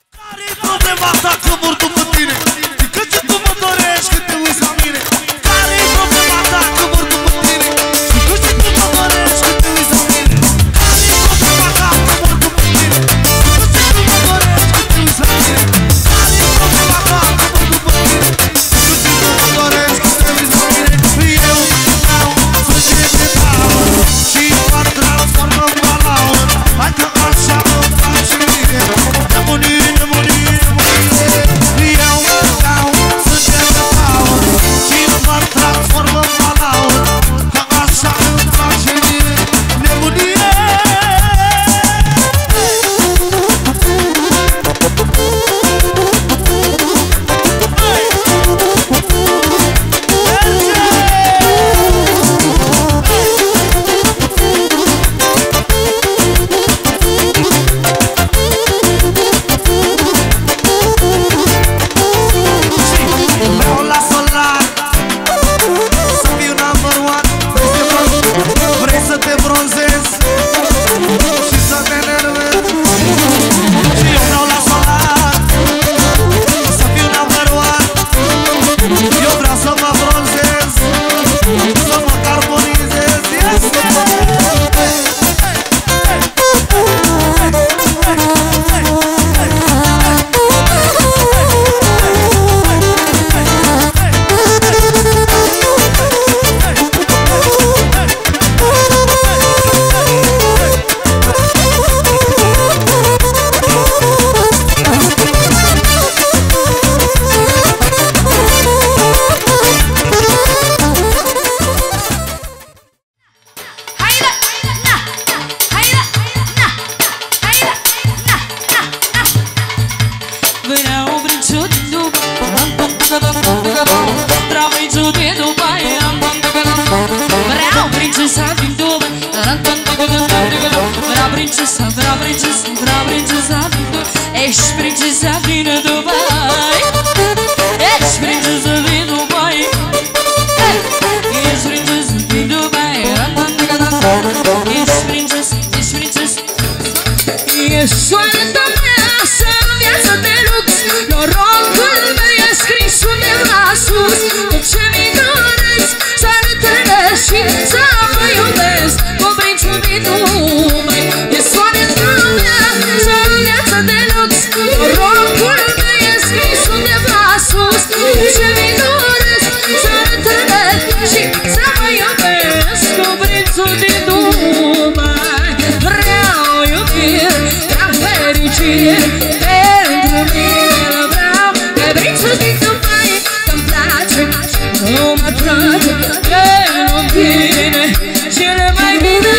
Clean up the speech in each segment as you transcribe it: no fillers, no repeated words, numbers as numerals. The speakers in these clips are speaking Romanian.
Care-i problema ta că mor după tine? Că ce tu mă dorești când te uiți la mine? Care-i problema ta că mor după tine? Că ce tu mă dorești când te uiți la mine? Care-i problema ta că mor după tine? Că ce tu mă dorești când te uiți la mine? Care-i problema ta că mor după tine? Că ce tu mă dorești când te uiți la mine? Eu vreau să te dau și mă transformă în balaur. Hai că așa îmi place mie. Nebunie, nebunie, nebunie. Eu vreau să te dau și mă transformă în balaur. Că așa îmi place mie. Nebunie. Vreau la solar să fiu number one. Vrei să te bronzezi și să te enervezi. Și eu vreau la solar să fiu number one. Eu vreau să mă bronzez, să mă carbonizez. Ești princesa din Dubai. Ești princesa din Dubai. Ești princesa din Dubai. Ești princesa, ești princesa. Ești soarta mea, să viață de lux. Norocul meu e scris undeva sus. Tot ce mi doresc, să ne întâlnesc și să mă iubesc cu prințul din Dubai. Ești soarta mea, să viață de lux. Norocul meu e scris undeva sus. Tot ce mi doresc, să ne întâlnesc și să mă iubesc cu prințul din Dubai. Vreau iubire, vreau fericire, pentru mine vreau pe prințul din Dubai. Că-mi place, nu mă trage, că nu-mi vine cele mai bine.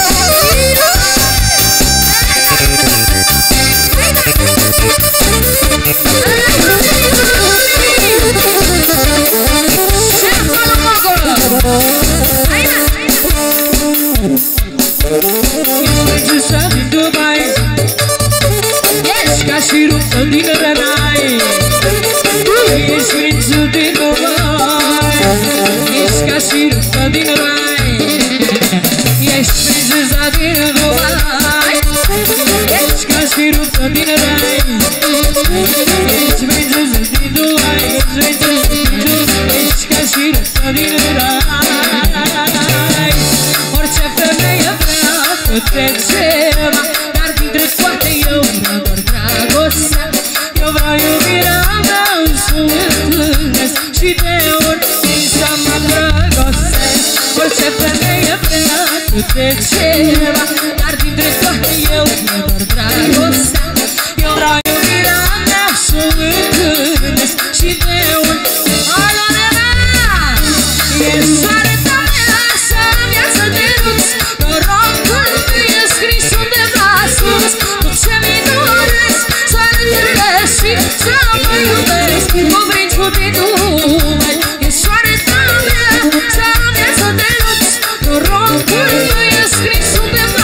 Ești princesa din Dubai. Ești ca și rupă din Rănai. Ești prințul din Dubai. Ești ca și rupă din Rănai. Ești princesa din Dubai. Ești ca și rupă din Rănai. Ești princesa din Dubai. Ești ca și rupă din Rănai. Orice femeie vrea câte ceva, dar dintre toate eu vreau doar dragostea. Eu vreau iubirea mea să mă întâlnesc și de ori să mă dragostesc. Orice femeie vrea câte ceva, dar dintre toate eu vreau doar dragostea. Eu vreau iubirea mea să mă întâlnesc și de ori. Ești soarta mea, să viață de lux. Norocul meu e scris undeva sus. Tot ce mi doresc, să ne întâlnesc și să mă iubesc cu prințul din Dubai. Ești soarta mea, să viață de lux. Norocul meu e scris undeva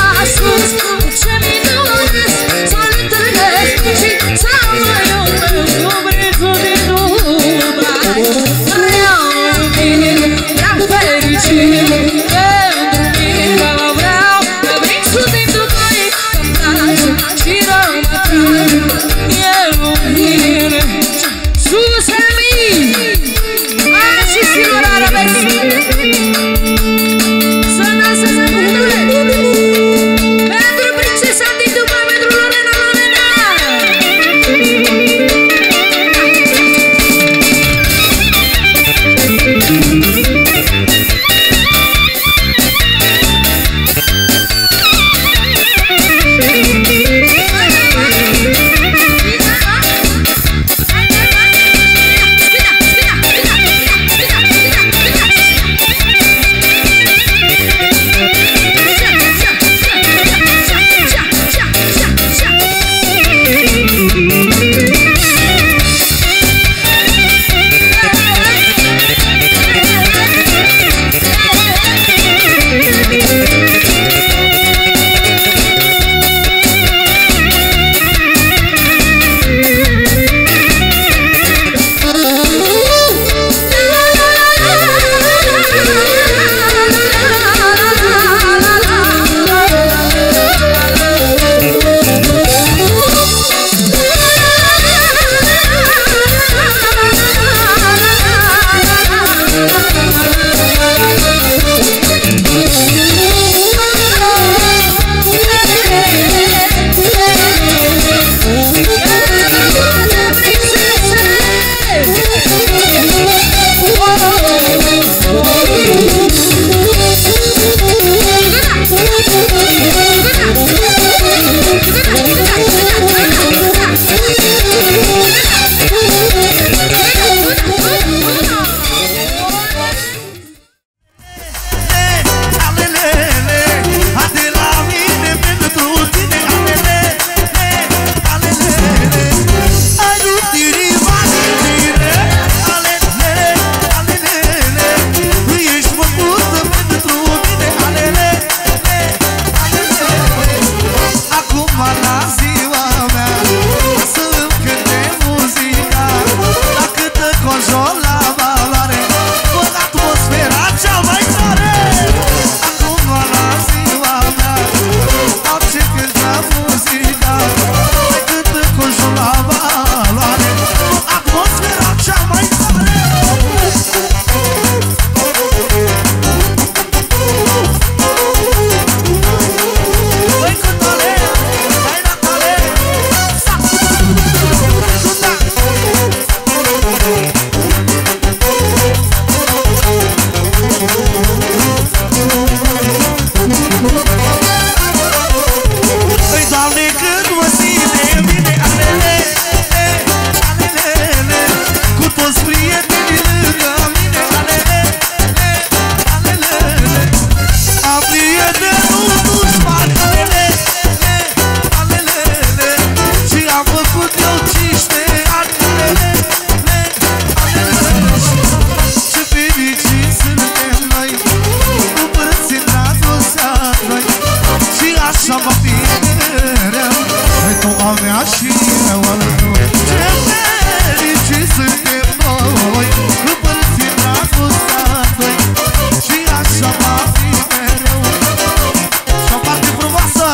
mea și eu al tău. Ce fericiți suntem noi, împărțim dragostea doi, și așa va fi mereu. Și o parte frumoasă!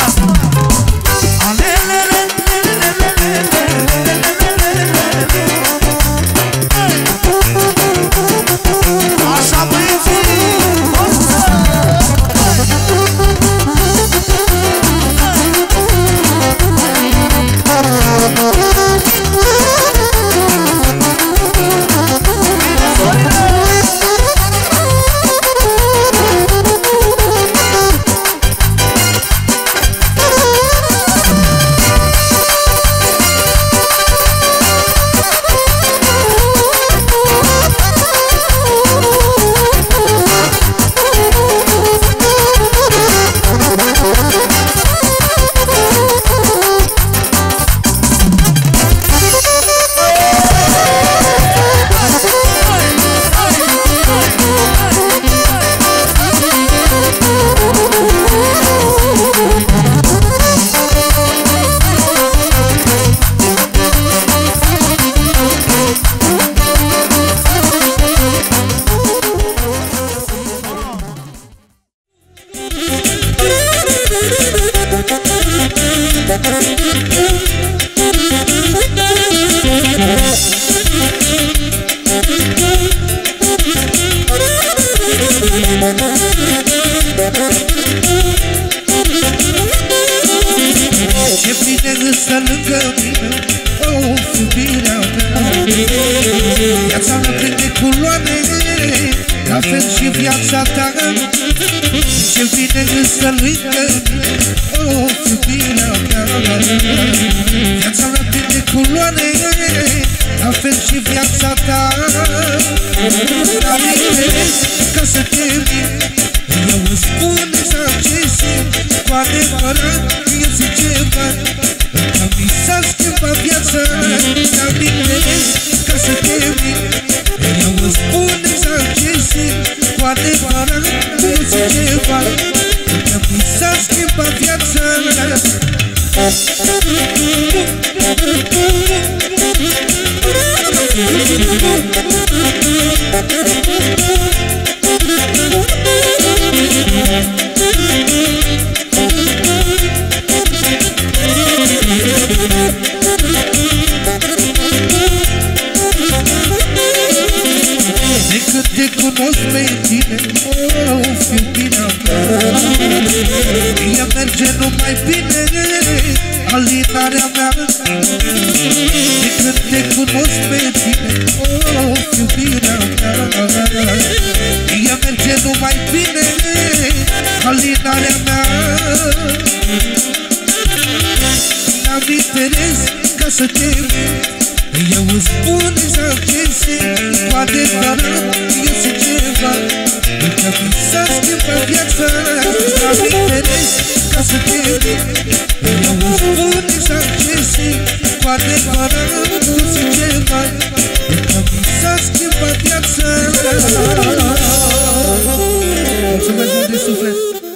Așa băieții, forță! Ce bine însă lângă mine, o, iubirea mea. Viața mea prinde culoare, la fel și viața ta. Ce bine însă lângă mine, o, iubirea mea. Viața mea prinde culoare, la fel și viața ta. N-am interes ca să te mint, eu îți spun exact ce simt. Cu adevărat, eu zic ceva, că mi s-a schimbat viața. N-am interes ca să te mint, eu îți spun exact ce simt. Cu adevărat, eu zic ceva, că mi s-a schimbat viața. De cât te cunosc pe tine, oh, iubirea mea, ea merge numai bine, alinarea mea. De cât te cunosc pe tine, oh, iubirea mea, ea merge numai bine, alinarea mea. N-am interes ca să te mint, eu îți spun exact ce simt. Cu adevărat, eu zic ceva, că mi s-a schimbat viața. N-am interes ca să te mint, eu îți spun exact ce simt. Cu adevărat, eu zic ceva, că mi s-a schimbat viața. Mulțumesc mult din suflet!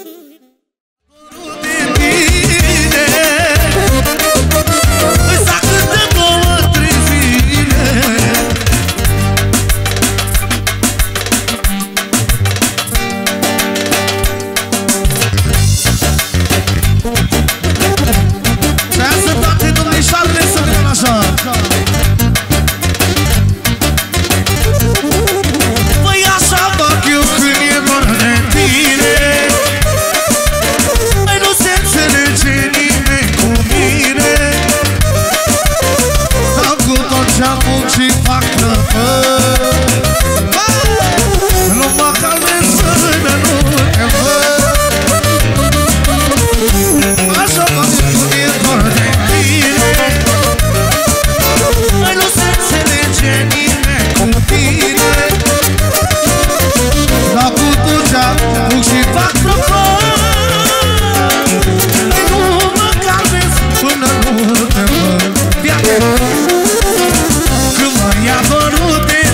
Păi așa fac eu când e doar de tine, mai nu se înțelege nimeni cu mine. Am cu tot ce-am făcut și fac răpăr, nu mă calmez până nu te văd. Așa fac eu când e doar de tine, mai nu se înțelege nimeni cu tine. Dar cu tot ce-am făcut și fac răpăr, nu mă calmez până nu te văd. Când mă ia vărute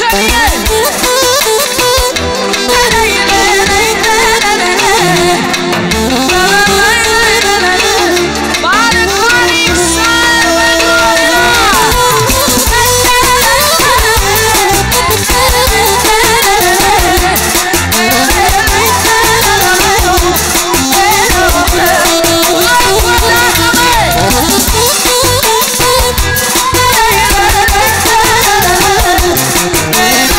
Hey!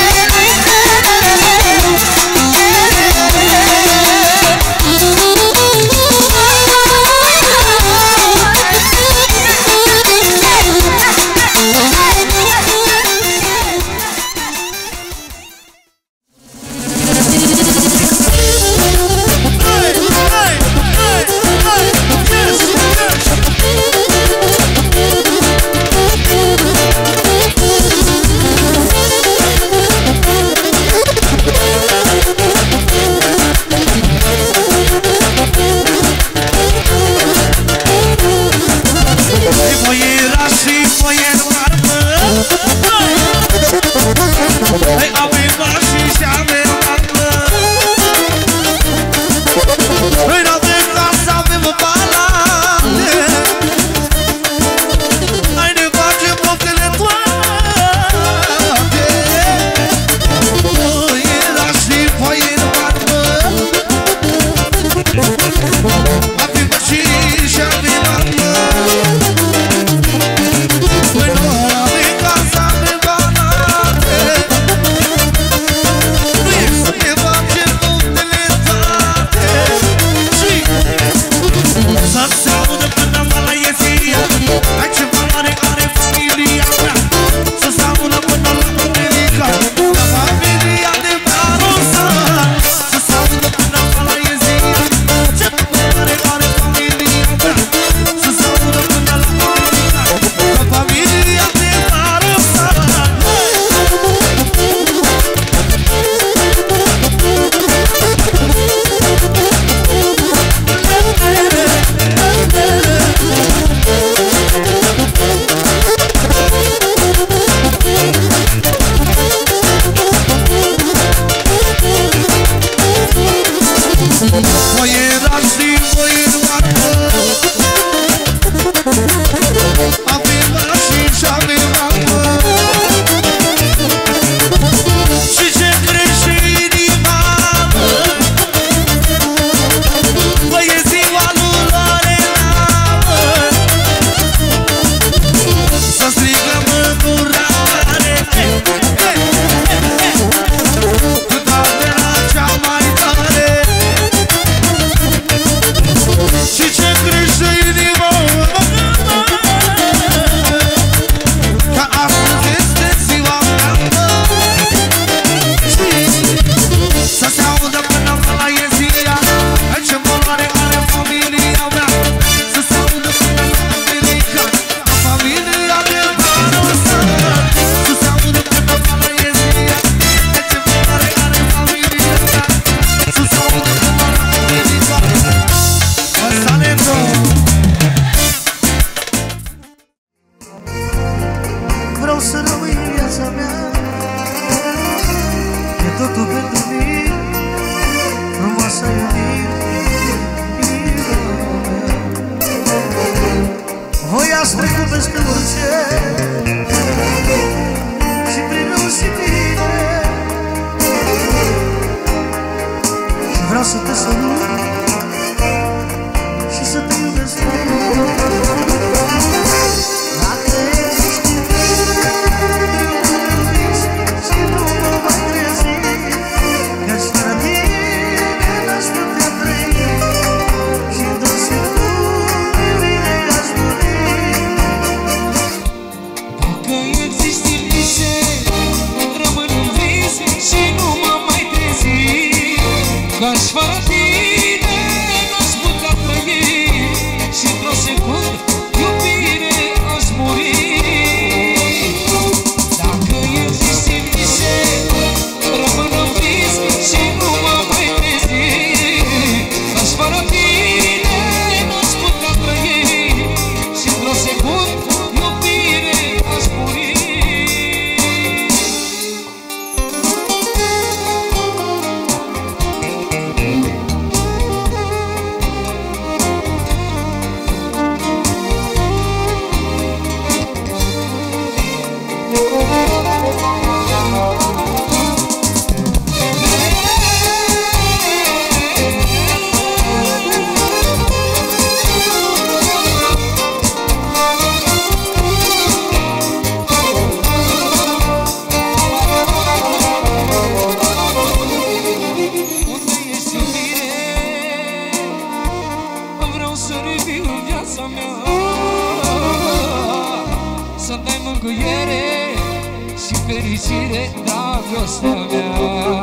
iubire, dragostea mea.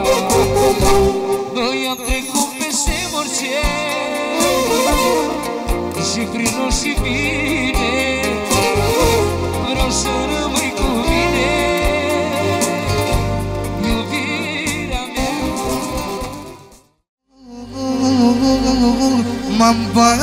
Noi am trecut peste orice și prin rău și bine, vreau să rămâi cu mine, iubirea mea. M-am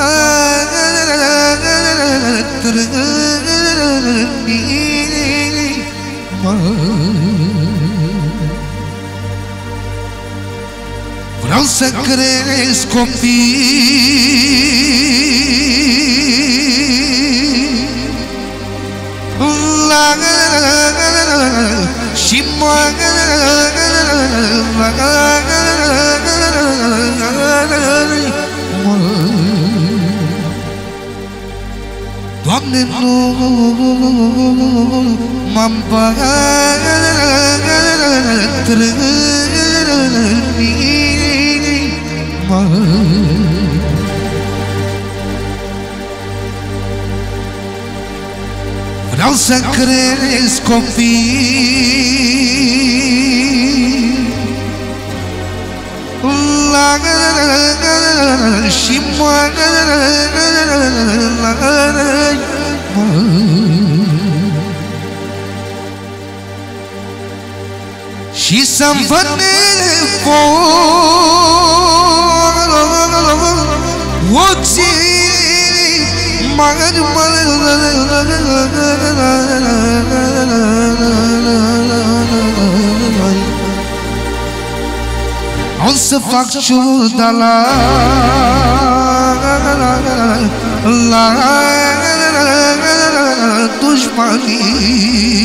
vreau să cresc copii și Doamne, nu m-am vreau să cresc copii și și să-mi văd ochii mari o să fac ciuda la dușmanii